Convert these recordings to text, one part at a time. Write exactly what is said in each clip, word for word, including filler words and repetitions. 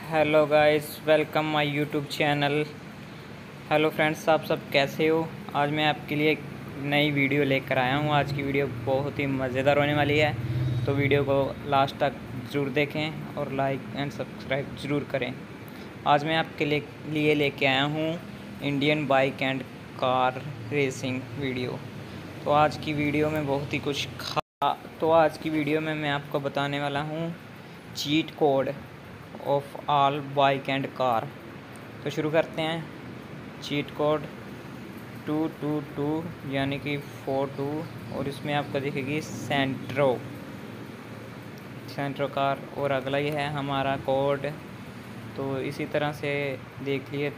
Hello guys, welcome my YouTube channel. Hello friends, आप सब कैसे हो। आज मैं आपके लिए एक नई वीडियो लेकर आया हूँ। आज की वीडियो बहुत ही मज़ेदार होने वाली है, तो वीडियो को लास्ट तक ज़रूर देखें और लाइक एंड सब्सक्राइब ज़रूर करें। आज मैं आपके लिए लिए लेके आया हूँ Indian bike and car racing video. तो आज की वीडियो में बहुत ही कुछ खा तो आज की वीडियो में मैं आपको बताने वाला हूँ cheat code of all bike and car. तो शुरू करते हैं। Cheat code two two two यानी कि फोर टू, और इसमें आपको दिखेगी सेंट्रो सेंट्रो कार, और अगला ही है हमारा कोड। तो इसी तरह से देख लिए।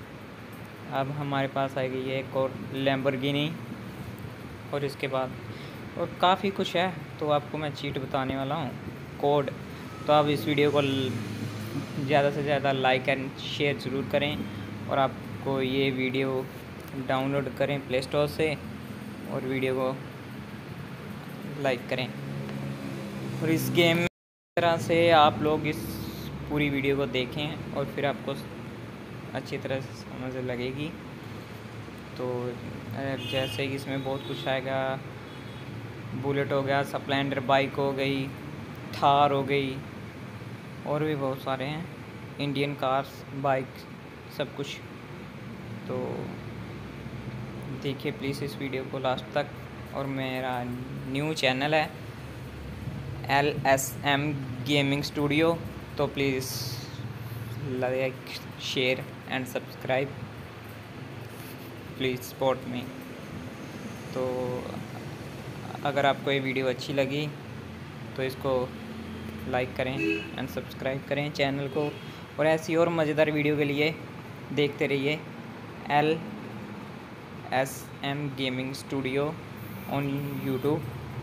अब हमारे पास आएगी ये एक और लैम्बोर्गिनी, और इसके बाद और काफ़ी कुछ है। तो आपको मैं चीट बताने वाला हूँ कोड। तो आप इस वीडियो को ज़्यादा से ज़्यादा लाइक एंड शेयर ज़रूर करें, और आपको ये वीडियो डाउनलोड करें प्ले स्टोर से और वीडियो को लाइक करें। और इस गेम में इस तरह से आप लोग इस पूरी वीडियो को देखें और फिर आपको अच्छी तरह से समझ लगेगी। तो जैसे कि इसमें बहुत कुछ आएगा। बुलेट हो गया, स्प्लेंडर बाइक हो गई, थार हो गई, और भी बहुत सारे हैं, इंडियन कार्स, बाइक, सब कुछ। तो देखिए प्लीज़ इस वीडियो को लास्ट तक। और मेरा न्यू चैनल है L S M gaming studio, तो please like share and subscribe, please support me. तो अगर आपको ये वीडियो अच्छी लगी तो इसको लाइक करें एंड सब्सक्राइब करें चैनल को, और ऐसी और मज़ेदार वीडियो के लिए देखते रहिए L S M gaming studio on YouTube.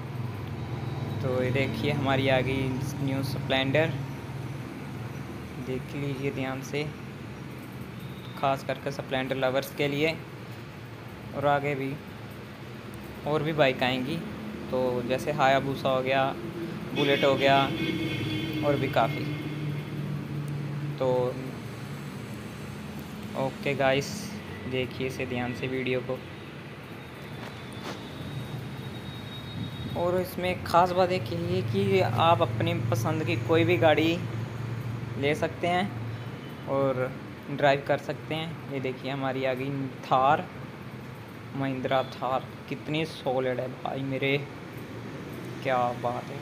तो ये देखिए हमारी आ गई न्यू स्प्लेंडर, देख लीजिए ध्यान से, ख़ास करके स्प्लेंडर लवर्स के लिए। और आगे भी और भी बाइक आएंगी, तो जैसे हायाबुसा हो गया, बुलेट हो गया, और भी काफ़ी। तो ओके गाइस, देखिए इसे ध्यान से वीडियो को। और इसमें ख़ास बात एक ये कि आप अपनी पसंद की कोई भी गाड़ी ले सकते हैं और ड्राइव कर सकते हैं। ये देखिए हमारी आ गई थार, महिंद्रा थार। कितनी सॉलिड है भाई मेरे, क्या बात है।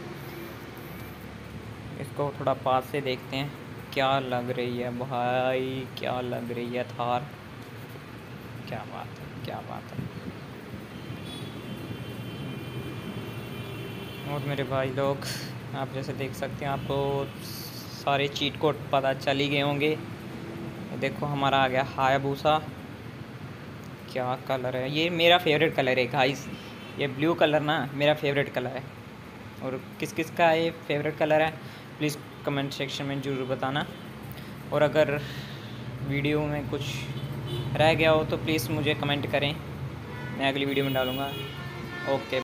इसको थोड़ा पास से देखते हैं, क्या लग रही है भाई, क्या लग रही है थार, क्या बात है, क्या बात है। और मेरे भाई लोग, आप जैसे देख सकते हैं, आपको सारे चीट कोड पता चल ही गए होंगे। देखो हमारा आ गया हायाबुसा, क्या कलर है ये, मेरा फेवरेट कलर है गाइस। ये ब्लू कलर ना मेरा फेवरेट कलर है। और किस किस का ये फेवरेट कलर है प्लीज़ कमेंट सेक्शन में ज़रूर बताना। और अगर वीडियो में कुछ रह गया हो तो प्लीज़ मुझे कमेंट करें, मैं अगली वीडियो में डालूँगा। ओके।